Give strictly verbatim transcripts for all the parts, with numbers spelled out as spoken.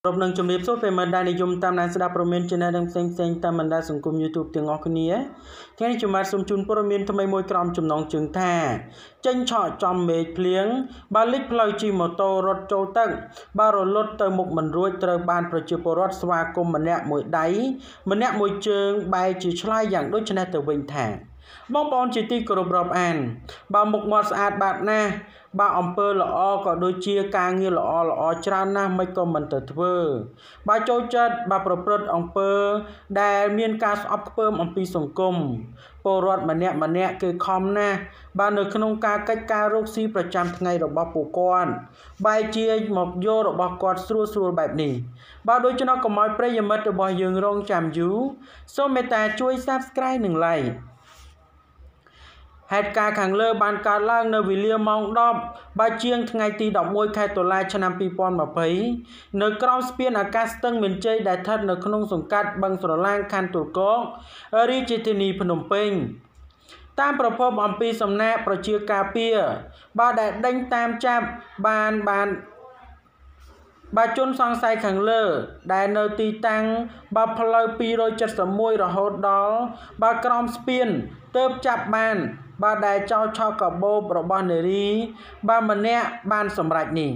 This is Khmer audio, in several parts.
รบនឹងជំរាបសួរពេលមើលដែលនិយមតាមដានស្ដាប់ព័ត៌មានជាអ្នកផ្សេងផ្សេងតាមបណ្ដាសង្គម YouTube ទាំងអស់គ្នាថ្ងៃនេះខ្ញុំបាទសូមជូនព័ត៌មានថ្មីមួយក្រោមចំណងជើងថាចេញឆក់ចំមេឃភ្លៀងបើលិចផ្លូវជិះម៉ូតូរត់ចូលទឹកបើរលត់ទៅមុខមិនរួចត្រូវបានប្រជាពលរដ្ឋស្វាគមន៍ម្នាក់មួយដៃម្នាក់មួយជើងបែរជាឆ្លើយយ៉ាងដូចនេះទៅវិញថាបងប្អូនជាទីគោរពរាប់អានបើមុខមាត់ស្អាតបាតណាស់បើអំពើល្អក៏ដូចជាការងារល្អល្អច្រើនណាស់មិនក៏មិនទៅធ្វើបើចូលចិត្តបើប្រព្រឹត្តអំពើដែលមានការស្អប់ខ្ពើមអំពីសង្គមពលរដ្ឋម្នាក់ម្នាក់គឺខំណាស់បើនៅក្នុងការកិច្ចការរកស៊ីប្រចាំថ្ងៃរបស់ពួកគាត់បែរជាមកយករបស់គាត់ស្រួលស្រួលបែបនេះបើដូច្នោះកុំឲ្យប្រិយមិត្តរបស់យើងរងចាំយូរសូមមេត្តាជួយ Subscribe និង Likeហេតុការណ៍ខាងលើបានកើតឡើងនៅវេលាម៉ោងដប់បើជាងថ្ងៃទីដប់មួយខែតុលាឆ្នាំពីរពាន់ម្ភៃនៅក្រោមស្ពានអាកាសស្ទឹងមានជ័យដែលស្ថិតនៅក្នុងសង្កាត់បឹងស្រឡាងខណ្ឌទួលគោករាជធានីភ្នំពេញតាមប្រភពអំពីសំណាក់ប្រជាការពារបើដែលដេញតាមចាប់បានបានបើជនសង្ស័យខាងលើដែលនៅទីតាំងបើផ្លូវពីរយសិបមួយរហូតដល់បើក្រោមស្ពានទើបចាប់បានបើដែលចោលឆោកកាបូបរបស់នារីបើម្នាក់បានសម្រេចនេះ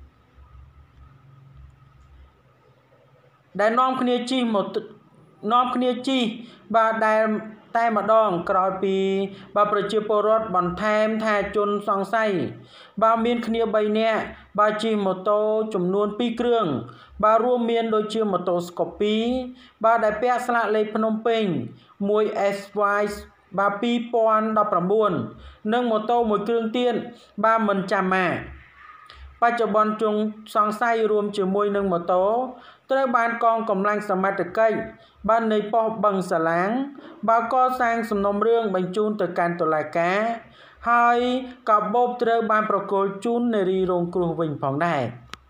ដែលនាំគ្នាជិះមកនាំគ្នាជិះបើដែលតែម្ដងក្រោយពីបើប្រជាពលរដ្ឋបន្ថែមថាជនសង្ស័យបើមានគ្នាបីនាក់បើជិះម៉ូតូចំនួនពីរគ្រឿងបើរួមមានដូចជាម៉ូតូស្កូពីបើដែលពាក់ស្លាកលេខភ្នំពេញ មួយ เอส វ៉ាយ បើពីរពាន់ដប់ប្រាំបួននិងម៉ូតូមួយគ្រឿងទៀតបើមិនចាំម៉ាបច្ចុប្បន្នជនសង្ស័យរួមជាមួយនឹងម៉ូតូត្រូវបានកងកម្លាំងសមត្ថកិច្ចបាននៃប៉ុស្តិ៍បឹងសាឡាងបើកសាងសំណុំរឿងបញ្ជូនទៅកាន់តុលាការហើយកាបូបត្រូវបានប្រគល់ជូននារីរងគ្រោះវិញផងដែរ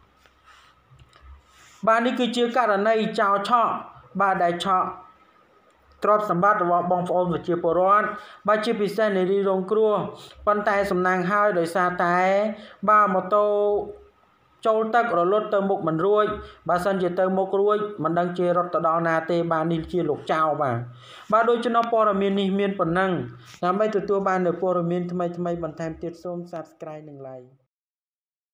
បាទនេះគឺជាករណីចោរឆក់បាទដែលឆក់ទ្រព្យសម្បត្តិរបស់បងប្អូនប្រជាពលរដ្ឋបើជាពិសេសនារីរងគ្រោះប៉ុន្តែសំណាងហើយដោយសារតែបាទម៉ូតូចូលទឹករលត់ទៅមុខមិនរួចបើសិនជាទៅមុខរួចមិនដឹងជារត់ទៅដល់ណាទេបាទនេះជាលោកចៅបាទបាទដូច្នោះព័ត៌មាននេះមានប៉ុណ្ណឹងដើម្បីទទួលបាននូវព័ត៌មានថ្មីៗបន្ថែមទៀតសូម Subscribe និង Like